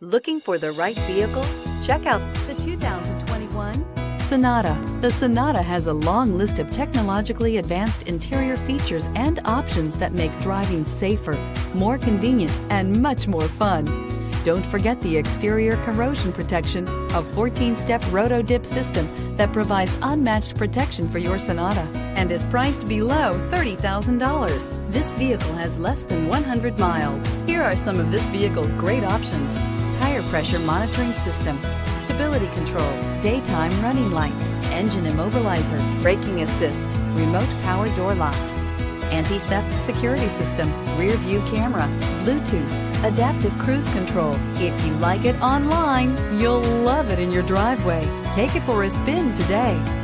Looking for the right vehicle? Check out the 2021 Sonata. The Sonata has a long list of technologically advanced interior features and options that make driving safer, more convenient, and much more fun. Don't forget the exterior corrosion protection, a 14-step roto-dip system that provides unmatched protection for your Sonata and is priced below $30,000. This vehicle has less than 100 miles. Here are some of this vehicle's great options: tire pressure monitoring system, stability control, daytime running lights, engine immobilizer, braking assist, remote power door locks, anti-theft security system, rear view camera, Bluetooth, adaptive cruise control. If you like it online, you'll love it in your driveway. Take it for a spin today.